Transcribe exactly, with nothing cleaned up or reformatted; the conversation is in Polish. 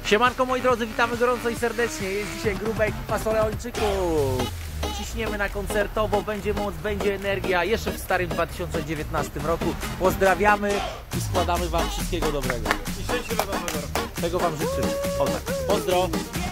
Siemanko moi drodzy, witamy gorąco i serdecznie. Jest dzisiaj gruba ekipa Soleończyków. Ciśniemy na koncertowo, będzie moc, będzie energia. Jeszcze w starym dwa tysiące dziewiętnastym roku. Pozdrawiamy i składamy wam wszystkiego dobrego. I szczęśliwego nowego roku. Tego wam życzymy. O tak. Pozdro.